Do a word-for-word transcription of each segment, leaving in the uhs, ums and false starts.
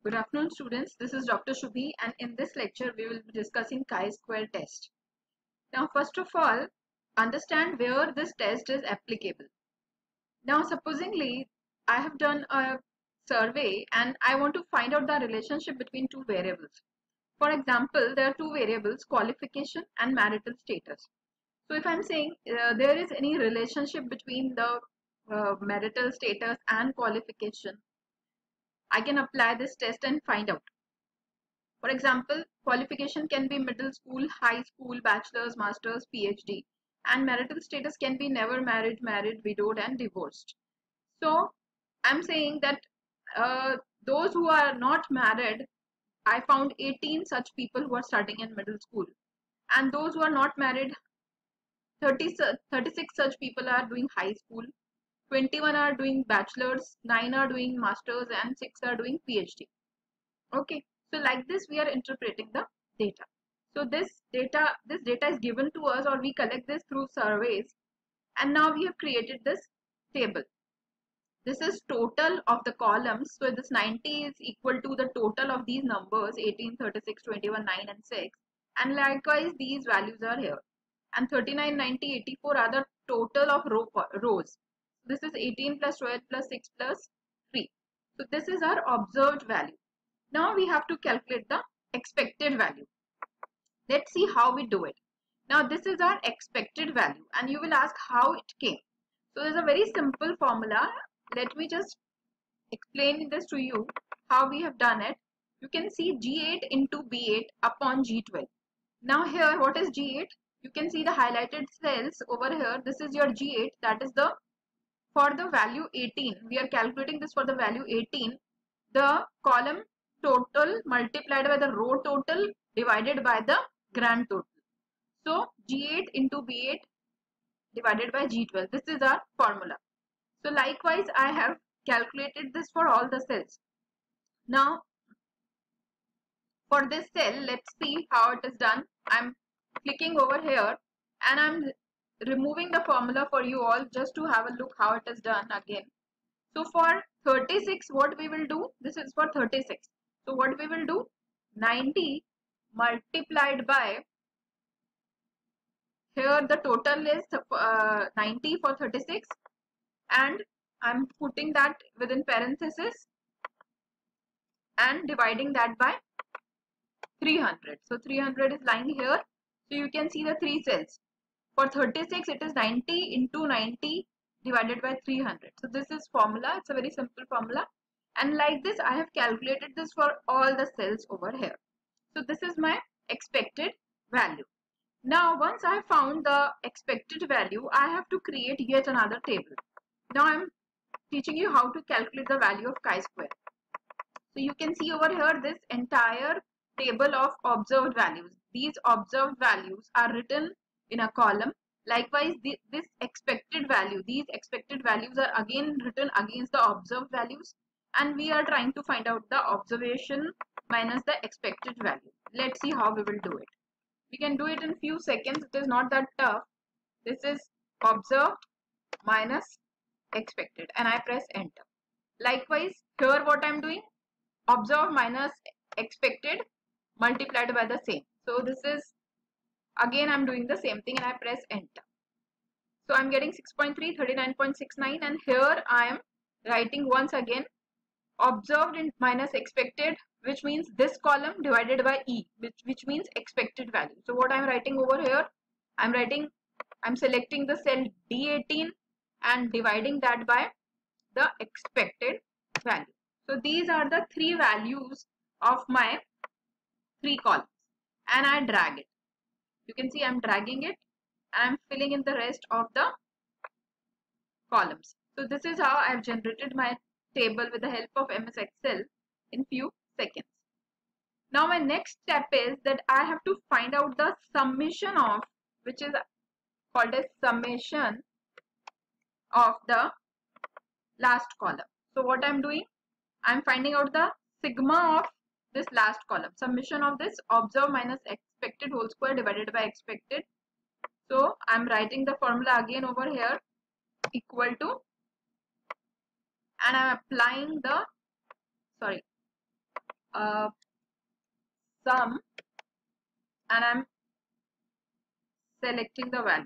Good afternoon, students. This is Doctor Shubhi, and in this lecture we will be discussing chi-square test. Now, first of all, understand where this test is applicable. Now, supposingly I have done a survey and I want to find out the relationship between two variables. For example, there are two variables, qualification and marital status. So if I'm saying uh, there is any relationship between the uh, marital status and qualification, I can apply this test and find out. For example, qualification can be middle school, high school, bachelor's, master's, PhD, and marital status can be never married, married, widowed, and divorced. So I'm saying that uh, those who are not married, I found eighteen such people who are studying in middle school, and those who are not married, thirty, thirty-six such people are doing high school, twenty-one are doing bachelor's, nine are doing masters, and six are doing PhD. Okay, so like this we are interpreting the data. So this data this data is given to us, or we collect this through surveys, and now we have created this table. This is total of the columns. So this ninety is equal to the total of these numbers, eighteen, thirty-six, twenty-one, nine and six, and likewise these values are here, and thirty-nine, ninety, eighty-four are the total of row rows. This is eighteen plus twelve plus six plus three. So this is our observed value. Now we have to calculate the expected value. Let's see how we do it. Now this is our expected value, and you will ask how it came. So there's a very simple formula. Let me just explain this to you how we have done it. You can see G eight into B eight upon G twelve. Now here, what is G eight? You can see the highlighted cells over here. This is your G eight, that is the for the value eighteen. We are calculating this for the value eighteen. The column total multiplied by the row total divided by the grand total. So G eight into B eight divided by G twelve. This is our formula. So likewise I have calculated this for all the cells. Now for this cell, let's see how it is done. I'm clicking over here and I'm removing the formula for you all just to have a look how it is done again. So for thirty-six, what we will do, this is for thirty-six. So what we will do, ninety multiplied by, here the total is uh, ninety for thirty-six, and I'm putting that within parenthesis and dividing that by three hundred. So three hundred is lying here. So you can see the three cells. For thirty-six, it is ninety into ninety divided by three hundred. So this is formula. It's a very simple formula. And like this, I have calculated this for all the cells over here. So this is my expected value. Now, once I have found the expected value, I have to create yet another table. Now, I am teaching you how to calculate the value of chi-square. So you can see over here this entire table of observed values. These observed values are written in a column. Likewise, the, this expected value, these expected values are again written against the observed values, and we are trying to find out the observation minus the expected value. Let's see how we will do it. We can do it in few seconds. It is not that tough. This is observed minus expected, and I press enter. Likewise, here what I am doing, observed minus expected multiplied by the same. So this is again I'm doing the same thing and I press enter. So I'm getting six point three, thirty-nine point six nine, and here I am writing once again observed in minus expected, which means this column divided by E, which, which means expected value. So what I'm writing over here, I'm writing, I'm selecting the cell D eighteen and dividing that by the expected value. So these are the three values of my three columns, and I drag it. You can see I'm dragging it and I'm filling in the rest of the columns. So this is how I've generated my table with the help of M S Excel in few seconds. Now my next step is that I have to find out the summation of, which is called as summation of the last column. So what I'm doing, I'm finding out the sigma of this last column, summation of this observed minus expected whole square divided by expected. So I'm writing the formula again over here, equal to, and I'm applying the, sorry, uh, sum, and I'm selecting the values,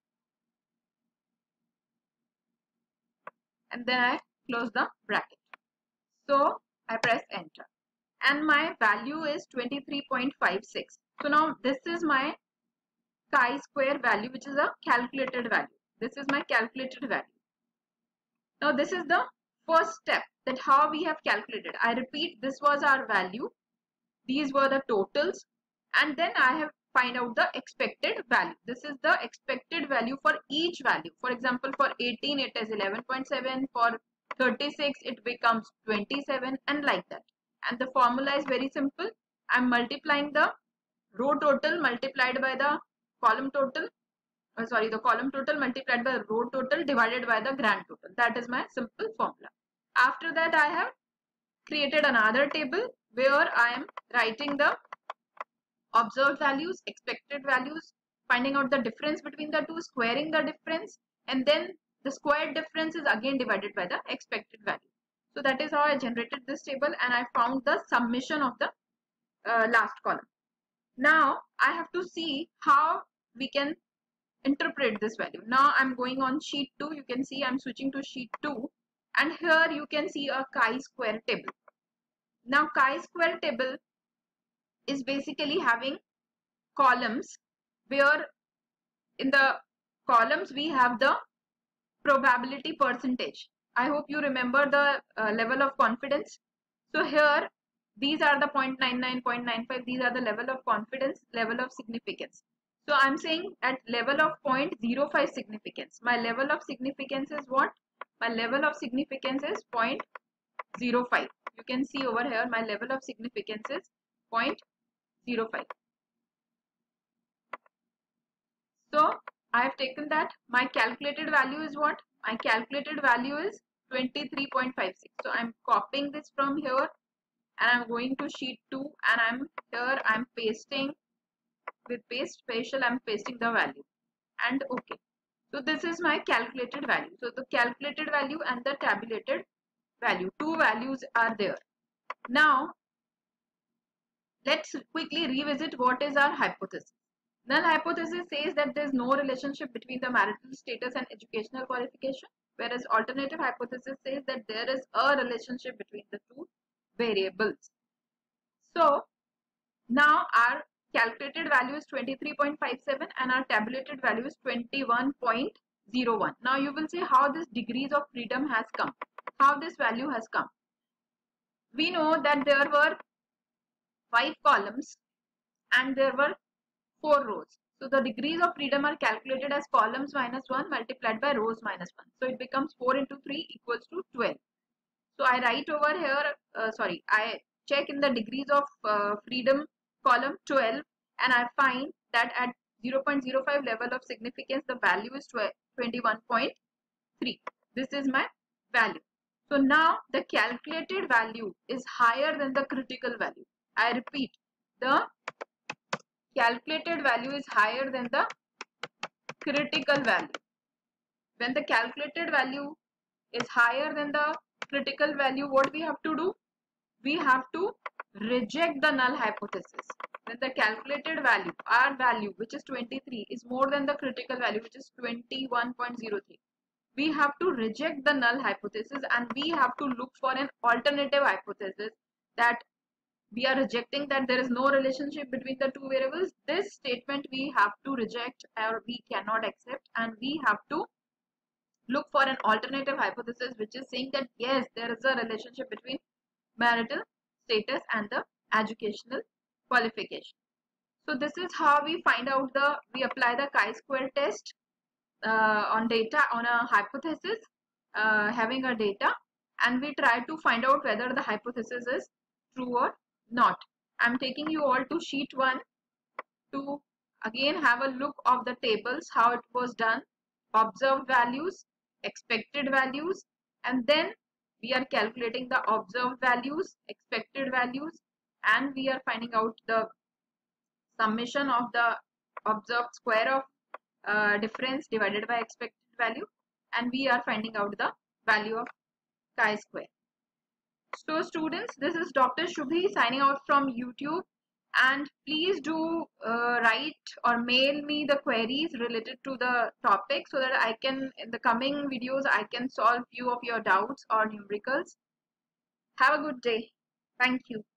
and then I close the bracket. So I press enter, and my value is twenty-three point five six. So now this is my chi-square value, which is a calculated value. This is my calculated value. Now this is the first step, that how we have calculated. I repeat, this was our value, these were the totals, and then I have find out the expected value. This is the expected value for each value. For example, for eighteen it is eleven point seven, for thirty-six it becomes twenty-seven, and like that. And the formula is very simple. I am multiplying the row total multiplied by the column total. Uh, sorry, the column total multiplied by the row total divided by the grand total. That is my simple formula. After that, I have created another table where I am writing the observed values, expected values, finding out the difference between the two, squaring the difference, and then the squared difference is again divided by the expected value. So that is how I generated this table, and I found the summation of the uh, last column. Now I have to see how we can interpret this value. Now I'm going on sheet two. You can see I'm switching to sheet two, and here you can see a chi-square table. Now chi-square table is basically having columns, where in the columns we have the probability percentage. I hope you remember the uh, level of confidence. So here these are the zero point nine nine, zero point nine five, these are the level of confidence, level of significance. So I'm saying at level of zero point zero five significance, my level of significance is what? My level of significance is zero point zero five. You can see over here my level of significance is zero point zero five. So I have taken that. My calculated value is what? My calculated value is twenty-three point five six. So I'm copying this from here, and I'm going to sheet two, and I'm here I'm pasting with paste special, I'm pasting the value, and okay. So this is my calculated value. So the calculated value and the tabulated value, two values are there. Now let's quickly revisit what is our hypothesis. Null hypothesis says that there is no relationship between the marital status and educational qualification, whereas alternative hypothesis says that there is a relationship between the two variables. So now our calculated value is twenty-three point five seven and our tabulated value is twenty-one point zero one. Now you will see how this degrees of freedom has come, how this value has come. We know that there were five columns and there were four rows. So the degrees of freedom are calculated as columns minus one multiplied by rows minus one. So it becomes four into three equals to twelve. So I write over here, uh, sorry, I check in the degrees of uh, freedom column twelve, and I find that at zero point zero five level of significance the value is twenty-one point three. This is my value. So now the calculated value is higher than the critical value. I repeat, the calculated value is higher than the critical value. When the calculated value is higher than the critical value, what we have to do? We have to reject the null hypothesis. When the calculated value, our value, which is twenty-three, is more than the critical value, which is twenty-one point zero three, we have to reject the null hypothesis and we have to look for an alternative hypothesis, that we are rejecting that there is no relationship between the two variables. This statement we have to reject, or we cannot accept, and we have to look for an alternative hypothesis which is saying that yes, there is a relationship between marital status and the educational qualification. So this is how we find out the, we apply the chi-square test uh, on data, on a hypothesis uh, having a data, and we try to find out whether the hypothesis is true or not. I'm taking you all to sheet one to again have a look of the tables, how it was done, observed values, expected values, and then we are calculating the observed values, expected values, and we are finding out the summation of the observed square of uh, difference divided by expected value, and we are finding out the value of chi-square. So students, this is Doctor Shubhi signing out from YouTube, and please do uh, write or mail me the queries related to the topic so that I can, in the coming videos, I can solve few of your doubts or numericals. Have a good day. Thank you.